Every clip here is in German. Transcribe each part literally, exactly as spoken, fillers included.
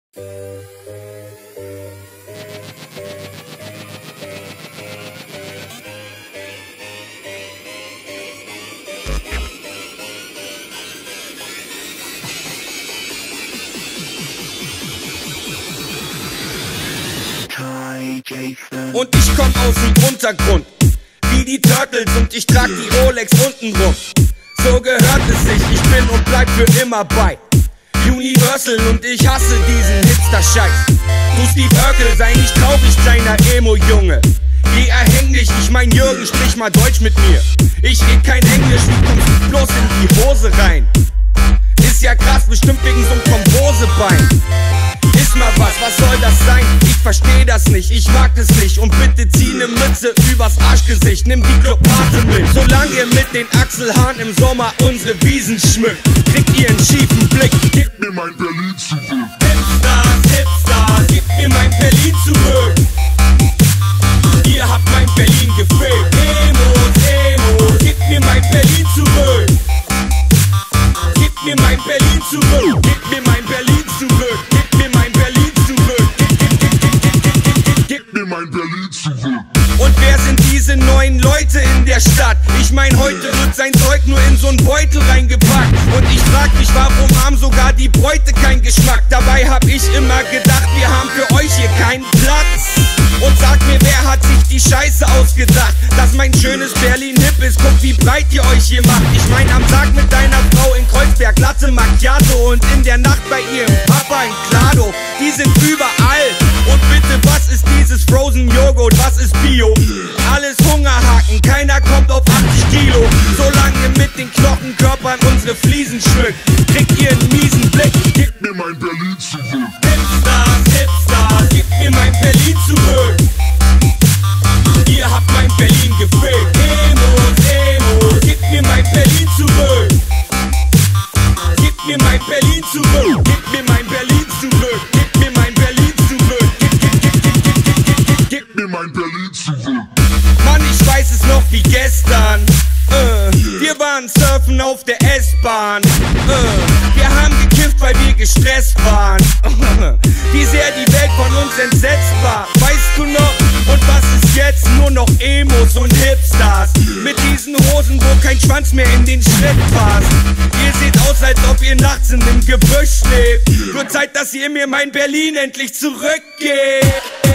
Und ich komm aus dem Untergrund, wie die Turtles, und ich trag die Rolex untenrum. So gehört es sich, ich bin und bleib für immer bei Universal, und ich hasse diesen Hipster-Scheiß. Du Steve Urkel, sei nicht traurig, kleiner Emo-Junge. Geh erhältlich, ich mein Jürgen, sprich mal Deutsch mit mir. Ich red kein Englisch, wie kommst du bloß in die Hose rein? Ist ja krass, bestimmt wegen so'm Thrombosebein. Ist mal was, was soll das sein? Ich versteh das nicht, ich mag es nicht. Und bitte zieh ne Mütze übers Arschgesicht, nimm die Clubkarte mit. Solange ihr mit den Achselhaaren im Sommer unsere Wiesen schmückt, kriegt ihr einen schiefen Blick. Gib mir mein Berlin zurück. Hipsters, Hipsters, gib mir mein Berlin zurück. Ihr habt mein Berlin gefällt. Emos, Emos, gib mir mein Berlin zurück. Gib mir mein Berlin zurück. Gib mir mein Berlin zurück. Gib mir mein Berlin zurück. Gib mir mein Berlin zurück. Und wer sind diese neuen Leute in der Stadt? Ich mein, heute wird sein Zeug nur in so'n Beutel reingepackt. Und ich frag mich, warum haben sogar die Bräute keinen Geschmack? Dabei hab ich immer gedacht, wir haben für euch hier keinen Platz. Und sag mir, wer hat sich die Scheiße ausgedacht, dass mein schönes Berlin hip ist? Guckt, wie breit ihr euch hier macht. Ich mein, am Tag mit deiner Frau in Kreuzberg, Latte Macchiato, und in der Nacht bei ihrem Papa in Klado. Die sind überall. Und bitte, was ist dieses Frozen Joghurt? Was ist Bio? Alles Hungerhaken, keiner kommt auf achtzig Kilo. Solange mit den Knochenkörpern unsere Fliesen schmückt, kriegt ihr einen miesen Blick. Gib mir mein Berlin zurück. Hipsters, Hipsters, gib mir mein Berlin zurück. Ihr habt mein Berlin gefällt. Emos, Emos, gib mir mein Berlin zurück. Gib mir mein Berlin zurück. Gib mir mein Berlin zurück. Gib mir mein Berlin zurück. Gib, gib, gib, gib, gib, gib, gib, gib, gib mir mein Berlin zurück. Mann, ich weiß es noch wie gestern. Äh, wir waren surfen auf der S-Bahn. Äh, wir haben gekifft, weil wir gestresst waren. Wie sehr die Welt von uns entsetzt war. Weißt du noch? Und was ist jetzt? Nur noch Emos und Hipsters. Mit diesen Hosen, wo kein Schwanz mehr in den Schritt passt. Ihr seht aus, als ob ihr nachts in dem Gebüsch lebt. Wird Zeit, dass ihr mir mein Berlin endlich zurückgebt.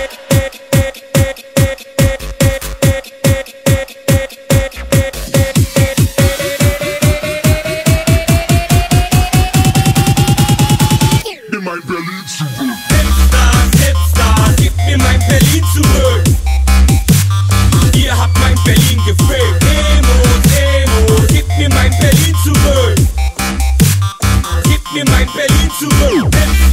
Hipsters, Hipsters, gib mir mein Berlin zurück. Ihr habt mein Berlin gefällt. Emos, Emos, gib mir mein Berlin zurück. Gib mir mein Berlin zurück.